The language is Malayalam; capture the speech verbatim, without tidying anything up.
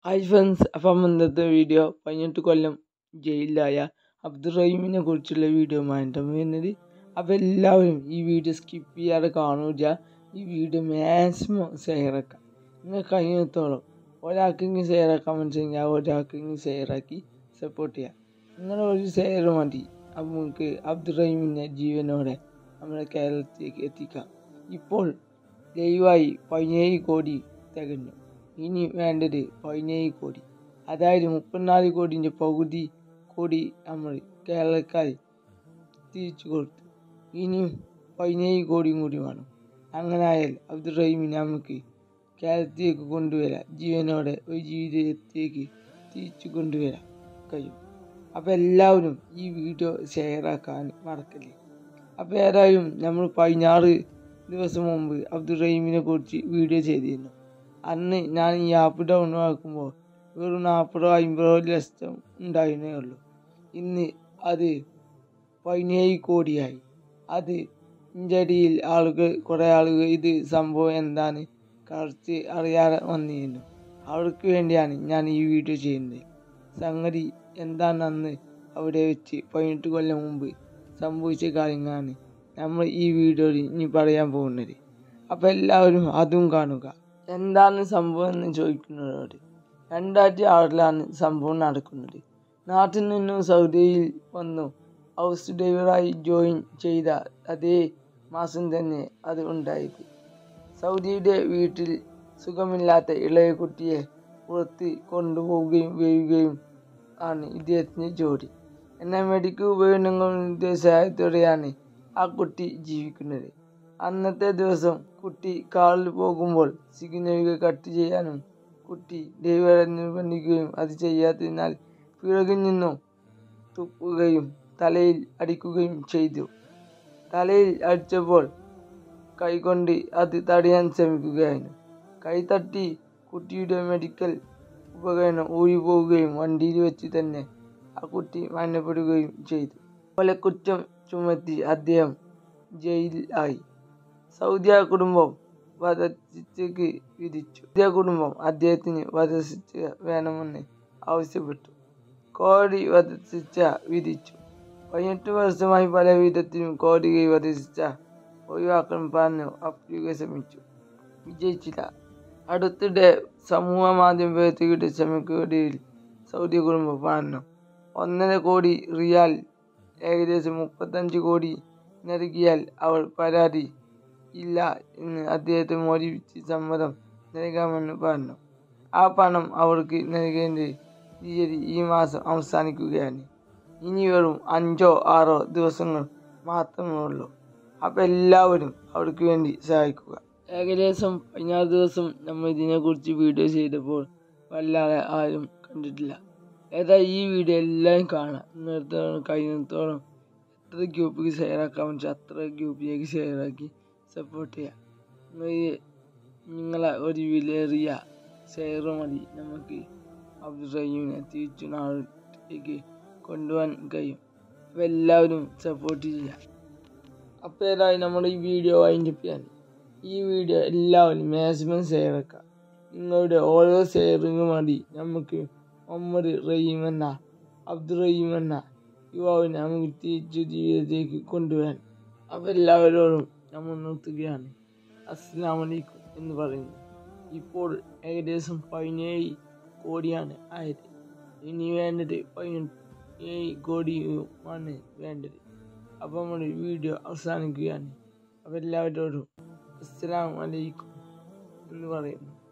ഹായ് ഫ്രണ്ട്സ്, അപ്പം ഇന്നത്തെ വീഡിയോ പതിനെട്ട് കൊല്ലം ജയിലിലായ അബ്ദുറഹീമിനെ കുറിച്ചുള്ള വീഡിയോ ആയിട്ടാണ് വരുന്നത്. അപ്പോൾ എല്ലാവരും ഈ വീഡിയോ സ്കിപ്പ് ചെയ്യാതെ കാണുക. ഈ വീഡിയോ മാക്സിമം ഷെയറാക്കാം. നിങ്ങൾ കഴിയുന്നിടത്തോളം ഒരാൾക്കെങ്കിലും ഷെയറാക്കാൻ മനസ്സിലാക്കി ഒരാൾക്കെങ്കിലും ഷെയറാക്കി സപ്പോർട്ട് ചെയ്യാം. നിങ്ങളുടെ ഒരു ഷെയർ മതി അപ്പോൾ നമുക്ക് അബ്ദുറഹീമിനെ ജീവനോടെ നമ്മുടെ കേരളത്തിലേക്ക് എത്തിക്കാം. ഇപ്പോൾ ലൈവായി പതിനേഴ് കോടി തികഞ്ഞു. ഇനി വേണ്ടത് പതിനേഴ് കോടി, അതായത് മുപ്പത്തിനാല് കോടിൻ്റെ പകുതി കോടി നമ്മൾ കേരളക്കാർ തിരിച്ചു കൊടുത്തു. ഇനിയും പതിനേഴ് കോടിയും കൂടി വേണം. അങ്ങനെ ആയാൽ അബ്ദുറഹീമിനെ നമുക്ക് കേരളത്തിലേക്ക് കൊണ്ടുവരാം, ജീവനോടെ ഒരു ജീവിതത്തിലേക്ക് തിരിച്ചു കൊണ്ടുവരാൻ കഴിയും. അപ്പോൾ എല്ലാവരും ഈ വീഡിയോ ഷെയറാക്കാൻ മറക്കല്ലേ. അപ്പോൾ ഏതായാലും നമ്മൾ പതിനാറ് ദിവസം മുമ്പ് അബ്ദുറഹീമിനെ കുറിച്ച് വീഡിയോ ചെയ്തിരുന്നു. അന്ന് ഞാൻ ഈ ആപ്പ് ഡൗൺലോഡ് ആക്കുമ്പോൾ വെറും നാൽപ്പതോ അമ്പതോ ലക്ഷം ഉണ്ടായിരുന്നേ ഉള്ളൂ. ഇന്ന് അത് പതിനേഴ് കോടിയായി. അത് ഇന്ത്യയിൽ ആളുകൾ കുറേ ആളുകൾ ഇത് സംഭവം എന്താണ് കുറച്ച് അറിയാതെ വന്നിരുന്നു. അവർക്ക് വേണ്ടിയാണ് ഞാൻ ഈ വീഡിയോ ചെയ്യുന്നത്. സംഗതി എന്താണ് അന്ന് അവിടെ വെച്ച് പതിനെട്ട് കൊല്ലം മുമ്പ് സംഭവിച്ച കാര്യങ്ങളാണ് നമ്മൾ ഈ വീഡിയോയിൽ ഇനി പറയാൻ പോകുന്നത്. അപ്പോൾ എല്ലാവരും അതും കാണുക. എന്താണ് സംഭവം എന്ന് ചോദിക്കുന്നവരോട്, രണ്ടായിരത്തി ആറിലാണ് സംഭവം നടക്കുന്നത്. നാട്ടിൽ നിന്നും സൗദിയിൽ വന്നു ഹൗസ് ഡ്രൈവറായി ജോയിൻ ചെയ്ത അതേ മാസം തന്നെ അത് ഉണ്ടായത്. സൗദിയുടെ വീട്ടിൽ സുഖമില്ലാത്ത ഇളയ കുട്ടിയെ പുറത്ത് കൊണ്ടുപോവുകയും വരികയും ആണ് ഇദ്ദേഹത്തിൻ്റെ ജോലി. എന്നാൽ മെഡിക്കൽ ഉപകരണങ്ങളുടെ സഹായത്തോടെയാണ് ആ കുട്ടി ജീവിക്കുന്നത്. അന്നത്തെ ദിവസം കുട്ടി കാറിൽ പോകുമ്പോൾ സിഗ്നലുകൾ കട്ട് ചെയ്യാനും കുട്ടി ഡ്രൈവറെ നിർബന്ധിക്കുകയും അത് ചെയ്യാത്തതിനാൽ പിറകിൽ നിന്നും തുപ്പുകയും തലയിൽ അടിക്കുകയും ചെയ്തു. തലയിൽ അടിച്ചപ്പോൾ കൈകൊണ്ട് അത് തടയാൻ ശ്രമിക്കുകയായിരുന്നു. കൈ തട്ടി കുട്ടിയുടെ മെഡിക്കൽ ഉപകരണം ഊരിപ്പോവുകയും വണ്ടിയിൽ വെച്ച് തന്നെ ആ കുട്ടി മരണപ്പെടുകയും ചെയ്തു. കൊലക്കുറ്റം ചുമത്തി അദ്ദേഹം ജയിലിലായി. സൗദി കുടുംബം വധശിക്ഷയ്ക്ക് വിധിച്ചു. സൗദി കുടുംബം അദ്ദേഹത്തിന് വധശിക്ഷ വേണമെന്ന് ആവശ്യപ്പെട്ടു. കോടതി വധശിക്ഷ വിധിച്ചു. പതിനെട്ട് വർഷമായി പല വിധത്തിലും കോടതി വധശിക്ഷ ഒഴിവാക്കാൻ പറഞ്ഞു അപ്പീലുകൾ ശ്രമിച്ചു, വിജയിച്ചില്ല. അടുത്തിടെ സമൂഹ മാധ്യമ പ്രവർത്തകരുടെ ശ്രമങ്ങൾക്കിടയിൽ സൗദി കുടുംബം പറഞ്ഞു ഒന്നര കോടി റിയാൽ, ഏകദേശം മുപ്പത്തഞ്ച് കോടി നൽകിയാൽ അവർ പരാതി ഇല്ല എന്ന് അദ്ദേഹത്തെ മോചിപ്പിച്ച് സമ്മതം നൽകാമെന്ന് പറഞ്ഞു. ആ പണം അവർക്ക് നൽകേണ്ട തീയതി ഈ മാസം അവസാനിക്കുകയാണ്. ഇനി വെറും അഞ്ചോ ആറോ ദിവസങ്ങൾ മാത്രമേ ഉള്ളൂ. അപ്പോൾ എല്ലാവരും അവർക്ക് വേണ്ടി സഹായിക്കുക. ഏകദേശം പതിനാറ് ദിവസം നമ്മൾ ഇതിനെക്കുറിച്ച് വീഡിയോ ചെയ്തപ്പോൾ വല്ലാതെ ആരും കണ്ടിട്ടില്ല. ഏതായാലും ഈ വീഡിയോ എല്ലാവരും കാണാം. ഇന്നത്തോളം കഴിയുന്നിടത്തോളം എത്ര ഗ്രൂപ്പിലേക്ക് ഷെയറാക്കാൻ പറ്റും അത്ര ഗ്രൂപ്പിലേക്ക് ഷെയറാക്കി സപ്പോർട്ട് ചെയ്യാം. നിങ്ങളെ ഒരു വിലയേറിയ ഷെയർ മതി നമുക്ക് അബ്ദുറഹീമിനെ തിരിച്ചു നാട്ടിലേക്ക് കൊണ്ടുപോകാൻ കഴിയും. അപ്പോൾ എല്ലാവരും സപ്പോർട്ട് ചെയ്യാം. അപ്പോൾ ഏതായാലും നമ്മുടെ ഈ വീഡിയോ വൈൻഡപ്പ് ചെയ്യാൻ ഈ വീഡിയോ എല്ലാവരും മാക്സിമം ഷെയറാക്കാം. നിങ്ങളുടെ ഓരോ ഷെയറിനും മതി നമുക്ക് മുഹമ്മദ് റഹീം എന്ന അബ്ദുറഹീം എന്ന യുവാവിനെ നമുക്ക് തിരിച്ചു ജീവിതത്തിലേക്ക് കൊണ്ടുവരാൻ. അപ്പോൾ എല്ലാവരോടും നമ്മൾ നിർത്തുകയാണ്. അസ്സലാമു അലൈക്കും എന്ന് പറയുന്നു. ഇപ്പോൾ ഏകദേശം പതിനേഴ് കോടിയാണ് ആയത്. ഇനി വേണ്ടത് പതിനേഴ് കോടിയുമാണ് വേണ്ടത്. അപ്പോൾ നമ്മൾ വീഡിയോ അവസാനിക്കുകയാണ്. അപ്പോൾ എല്ലാവരോടും അസ്സലാമു അലൈക്കും എന്ന് പറയുന്നു.